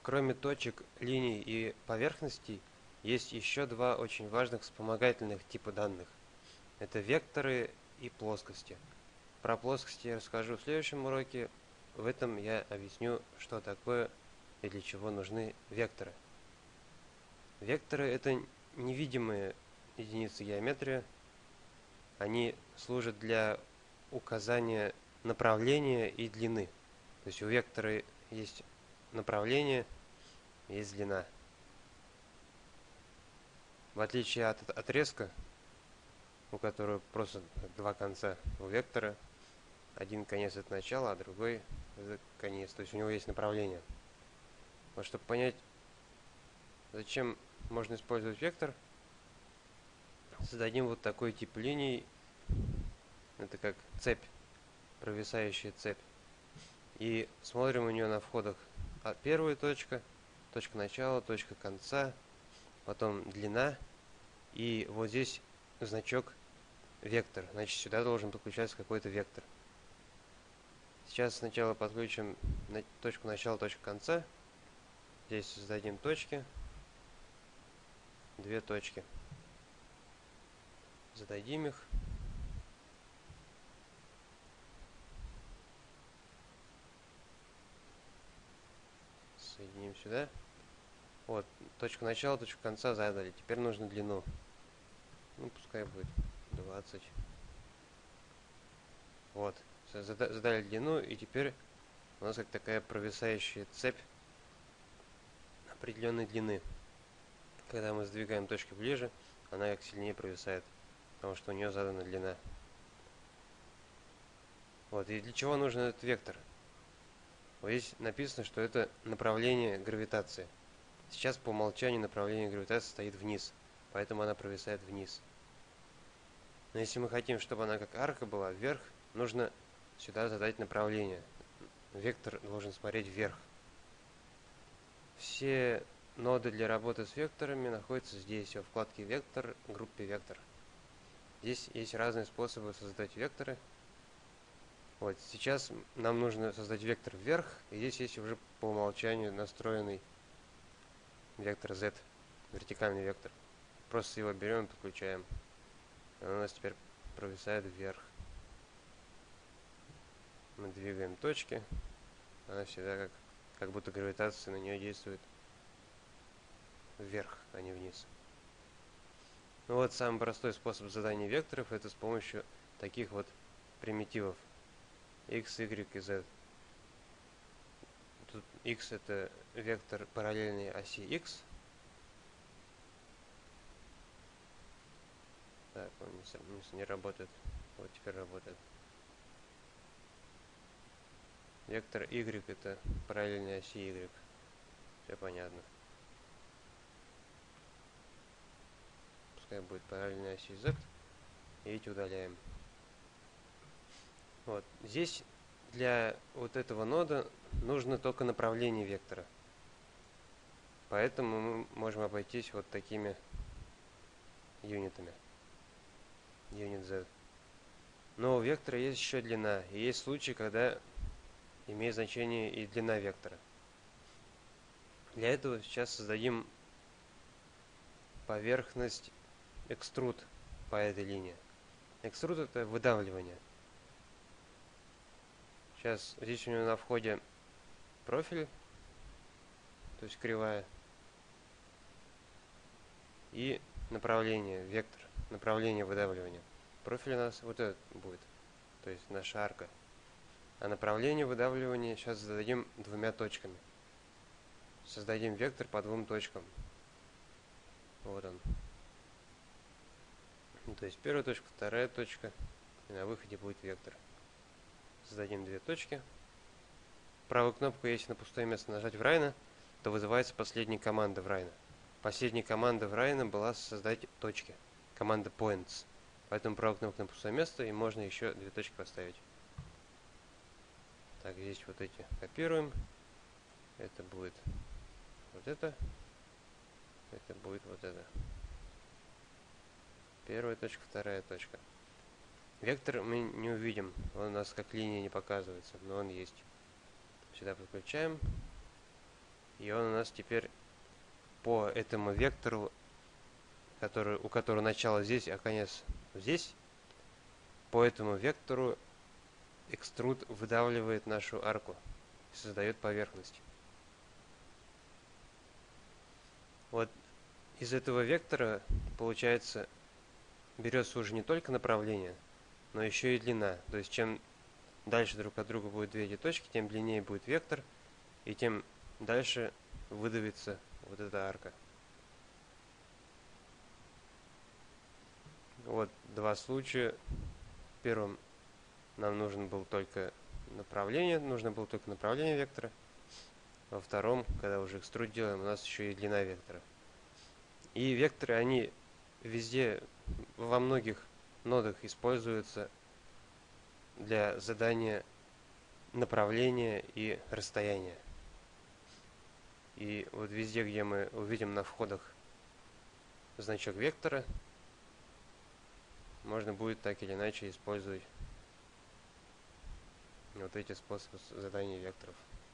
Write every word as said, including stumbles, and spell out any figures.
Кроме точек, линий и поверхностей, есть еще два очень важных вспомогательных типа данных. Это векторы и плоскости. Про плоскости я расскажу в следующем уроке. В этом я объясню, что такое и для чего нужны векторы. Векторы – это невидимые единицы геометрии. Они служат для указания направления и длины. То есть у вектора есть направление, есть длина. В отличие от отрезка, у которого просто два конца у вектора, один конец это начало, а другой это конец. То есть у него есть направление. Вот чтобы понять, зачем можно использовать вектор, создадим вот такой тип линий. Это как цепь, провисающая цепь. И смотрим у нее на входах первая точка, точка начала, точка конца, потом длина. И вот здесь значок вектор. Значит, сюда должен подключаться какой-то вектор. Сейчас сначала подключим точку начала, точку конца. Здесь создадим точки. Две точки. Зададим их. Соединим сюда. Вот, точку начала, точку конца задали. Теперь нужно длину. Ну, пускай будет двадцать. Вот. Задали длину, и теперь у нас как такая провисающая цепь определенной длины. Когда мы сдвигаем точки ближе, она как сильнее провисает, потому что у нее задана длина. Вот, и для чего нужен этот вектор? Вот здесь написано, что это направление гравитации. Сейчас по умолчанию направление гравитации стоит вниз, поэтому она провисает вниз. Но если мы хотим, чтобы она как арка была вверх, нужно сюда задать направление. Вектор должен смотреть вверх. Все ноды для работы с векторами находятся здесь, во вкладке «Вектор», группе «Вектор». Здесь есть разные способы создать векторы. Вот, сейчас нам нужно создать вектор вверх, и здесь есть уже по умолчанию настроенный вектор Z, вертикальный вектор. Просто его берем и подключаем. Он у нас теперь провисает вверх. Мы двигаем точки. Она всегда как, как будто гравитация на нее действует вверх, а не вниз. Ну вот самый простой способ задания векторов — это с помощью таких вот примитивов x, y и z. Тут x это вектор параллельной оси x. Так, он не, не работает. Вот теперь работает. Вектор y это параллельная оси y. Все понятно. Пускай будет параллельная оси z. И эти удаляем. Вот. Здесь для вот этого нода нужно только направление вектора. Поэтому мы можем обойтись вот такими юнитами. Юнит z. Но у вектора есть еще длина. И есть случаи, когда имеет значение и длина вектора. Для этого сейчас создадим поверхность экструд по этой линии. Экструд это выдавливание. Сейчас здесь у него на входе профиль, то есть кривая, и направление, вектор, направление выдавливания. Профиль у нас вот этот будет, то есть наша арка. А направление выдавливания сейчас зададим двумя точками. Создадим вектор по двум точкам. Вот он. То есть первая точка, вторая точка, и на выходе будет вектор. Создадим две точки. Правую кнопку, если на пустое место нажать в Rhino, то вызывается последняя команда в Rhino. Последняя команда в Rhino была создать точки. Команда points. Поэтому правую кнопку на пустое место, и можно еще две точки поставить. Так, здесь вот эти копируем. Это будет вот это. Это будет вот это. Первая точка, вторая точка. Вектор мы не увидим. Он у нас как линия не показывается, но он есть. Сюда подключаем. И он у нас теперь по этому вектору, который, у которого начало здесь, а конец здесь, по этому вектору экструд выдавливает нашу арку и создает поверхность. Вот из этого вектора, получается, берется уже не только направление, но еще и длина. То есть чем дальше друг от друга будет две эти точки, тем длиннее будет вектор, и тем дальше выдавится вот эта арка. Вот два случая. В первом нам нужен был только направление, нужно было только направление вектора. Во втором, когда уже экструд делаем, у нас еще и длина вектора. И векторы, они везде, во многих нодах используются для задания направления и расстояния. И вот везде, где мы увидим на входах значок вектора, можно будет так или иначе использовать вот эти способы задания векторов.